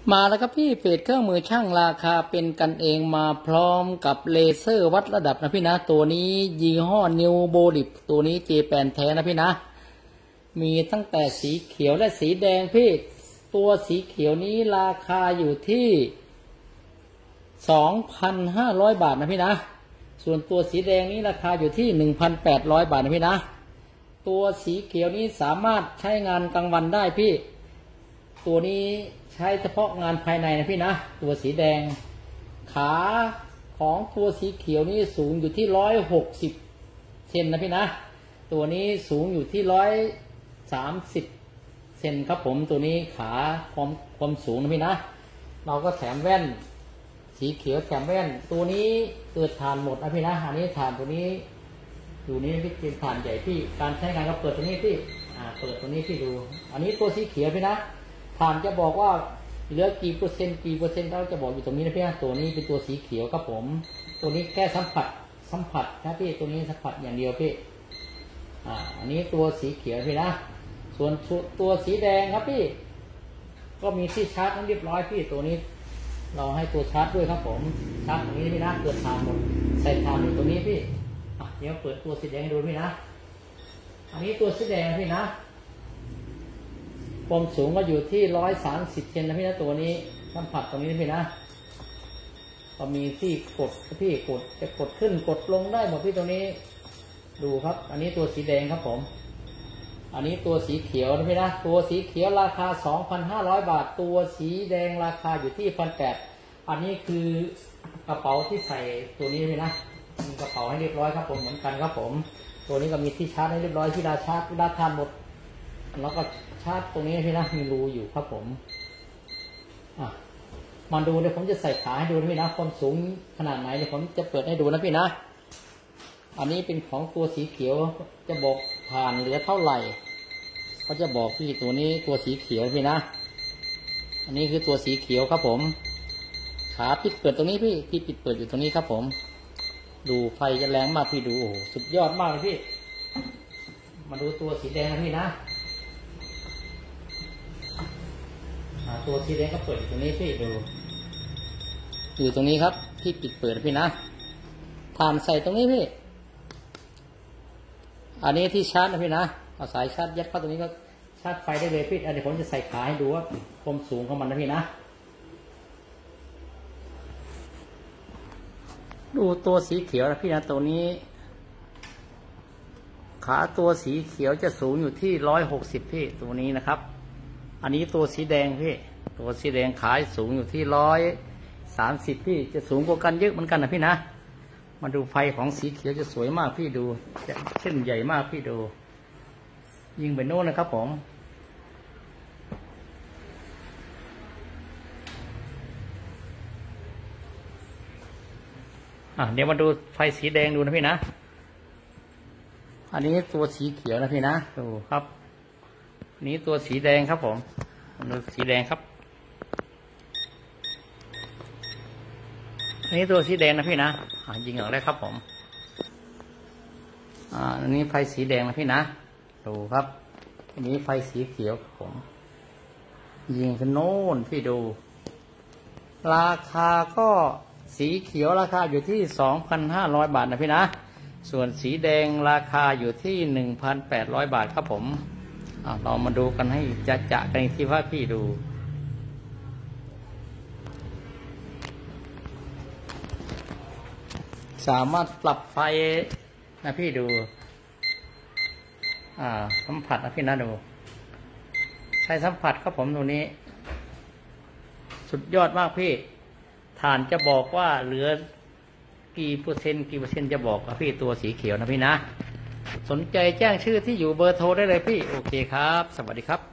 มาแล้วครับพี่เพจเครื่องมือช่างราคาเป็นกันเองมาพร้อมกับเลเซอร์วัดระดับนะพี่นะตัวนี้ยี่ห้อนิวโบลิปตัวนี้เจแปนแท้นะพี่นะมีตั้งแต่สีเขียวและสีแดงพี่ตัวสีเขียวนี้ราคาอยู่ที่ 2,500 บาทนะพี่นะส่วนตัวสีแดงนี้ราคาอยู่ที่ 1,800 บาทนะพี่นะตัวสีเขียวนี้สามารถใช้งานกลางวันได้พี่ตัวนี้ใช้เฉพาะงานภายในนะพี่นะตัวสีแดงขาของตัวสีเขียวนี้สูงอยู่ที่160เซนนะพี่นะตัวนี้สูงอยู่ที่130เซนครับผมตัวนี้ขาความสูงนะพี่นะเราก็แถมแว่นสีเขียวแถมแว่นตัวนี้เกิดถ่านหมดนะพี่นะอันนี้ถ่านตัวนี้อยู่นี้เป็นถ่านใหญ่พี่การใช้งานก็เปิดตัวนี้พี่เปิดตัวนี้พี่ดูอันนี้ตัวสีเขียวพี่นะถ่านจะบอกว่าเหลือกี่เปอร์เซ็นต์เราจะบอกอยู่ตรงนี้นะพี่นะตัวนี้เป็นตัวสีเขียวครับผมตัวนี้แค่สัมผัสนะพี่ตัวนี้สัมผัสอย่างเดียวพี่อันนี้ตัวสีเขียวพี่นะส่วนตัวสีแดงครับพี่ก็มีที่ชาร์จนั้นเรียบร้อยพี่ตัวนี้เราให้ตัวชาร์จด้วยครับผมชาร์จตรงนี้พี่นะเกิดถ่านหมดใส่ถ่านอยู่ตรงนี้พี่เดี๋ยวเปิดตัวสีแดงให้ดูพี่นะอันนี้ตัวสีแดงพี่นะความสูงก็อยู่ที่130เซนนะพี่นะตัวนี้สัมผัสตรงนี้นะพี่นะก็มีที่กดพี่กดจะกดขึ้นกดลงได้หมดพี่ตรงนี้ดูครับอันนี้ตัวสีแดงครับผมอันนี้ตัวสีเขียวนะพี่นะตัวสีเขียวราคา 2,500 บาทตัวสีแดงราคาอยู่ที่ 1,800 อันนี้คือกระเป๋าที่ใส่ตัวนี้พี่นะมีกระเป๋าให้เรียบร้อยครับผมเหมือนกันครับผมตัวนี้ก็มีที่ชาร์จให้เรียบร้อยที่ดาชาร์จดาทานหมดแล้วก็ชาร์จตรงนี้พี่นะมีรูอยู่ครับผมมาดูเดี๋ยวผมจะใส่ขาให้ดูนะพี่นะความสูงขนาดไหนเดี๋ยวผมจะเปิดให้ดูนะพี่นะอันนี้เป็นของตัวสีเขียวจะบอกผ่านเหลือเท่าไหร่เขาจะบอกพี่ตัวนี้ตัวสีเขียวพี่นะอันนี้คือตัวสีเขียวครับผมขาปิดเปิดตรงนี้พี่ปิดเปิดอยู่ตรงนี้ครับผมดูไฟจะแรงมากพี่ดูโอ้โหสุดยอดมากเลยพี่มาดูตัวสีแดงนะพี่นะตัวสีแดงก็เปิดอยู่ตรงนี้พี่ดูอยู่ตรงนี้ครับที่ปิดเปิดพี่นะถ่านใส่ตรงนี้พี่อันนี้ที่ชาร์จนะพี่นะเอาสายชาร์จยัดเข้าตรงนี้ก็ชาร์จไฟได้เลยพี่เดี๋ยวผมจะใส่ขาให้ดูว่าความสูงของมันนะพี่นะดูตัวสีเขียวนะพี่นะตัวนี้ขาตัวสีเขียวจะสูงอยู่ที่160พี่ตัวนี้นะครับอันนี้ตัวสีแดงพี่ตัวสีแดงขาสูงอยู่ที่130พี่จะสูงกว่ากันเยอะเหมือนกันนะพี่นะมาดูไฟของสีเขียวจะสวยมากพี่ดูเส้นใหญ่มากพี่ดูยิงไปโน่นนะครับผมเดี๋ยวมาดูไฟสีแดงดูนะพี่นะอันนี้ตัวสีเขียวนะพี่นะดูครับอันนี้ตัวสีแดงครับผมดูสีแดงครับอันนี้ตัวสีแดงนะพี่นะยิงออกได้ครับผมอันนี้ไฟสีแดงนะพี่นะดูครับอันนี้ไฟสีเขียวผมยิงขึ้นโน่นพี่ดูราคาก็สีเขียวราคาอยู่ที่ 2,500 บาทนะพี่นะส่วนสีแดงราคาอยู่ที่ 1,800 บาทครับผมเรามาดูกันให้จะกันอีกทีว่าพี่ดูสามารถปรับไฟนะพี่ดูสัมผัสนะพี่นะดูใช้สัมผัสครับผมตรงนี้สุดยอดมากพี่ฐานจะบอกว่าเหลือกี่เปอร์เซ็นต์จะบอกกับพี่ตัวสีเขียวนะพี่นะสนใจแจ้งชื่อที่อยู่เบอร์โทรได้เลยพี่โอเคครับสวัสดีครับ